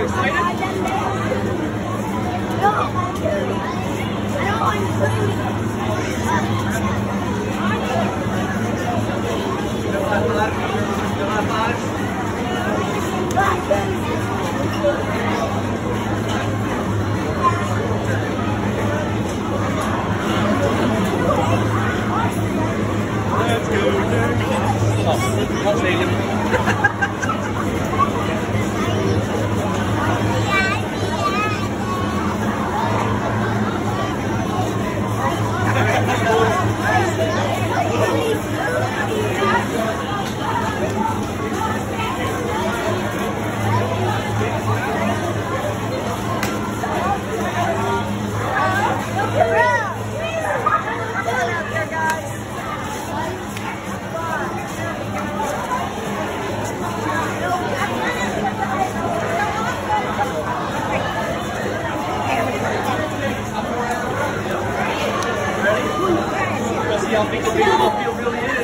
excited? No. I don't want to play with them. Let's go, oh, I'll take him. See how big the baseball field really is.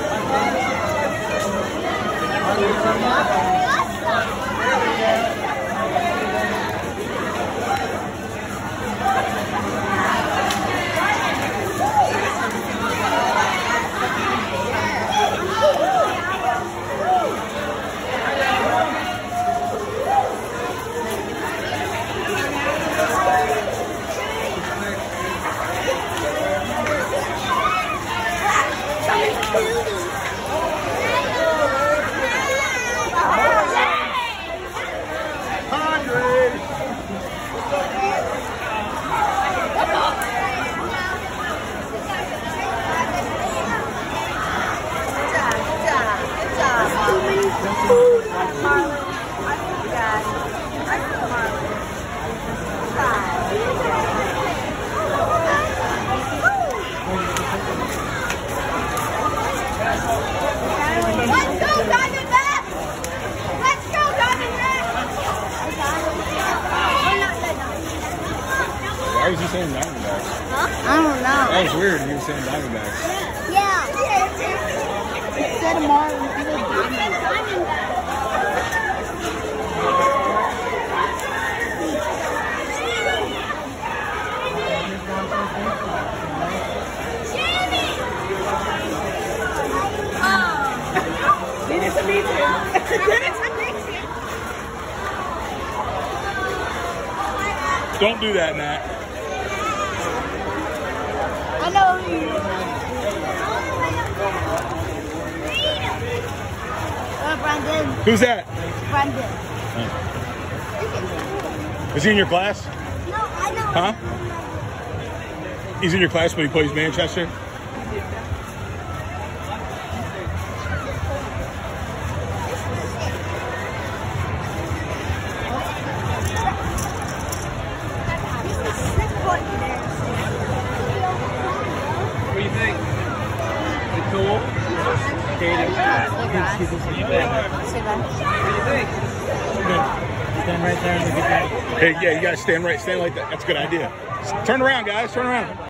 Why was he saying Diamondbacks? Huh? I don't know. That was weird. He was saying Diamondbacks. Yeah. Instead of Marlins, he was Nice to meet you. Don't do that, Matt. I know who you are. Brandon. Who's that? Brandon. Is he in your class? No, I know. Huh? He's in your class when he plays Manchester? What do you think? Is it cool? Katie. What do you think? Stand right there and look at that. Hey, yeah, you gotta stand right, stand like that. That's a good idea. Turn around, guys, turn around.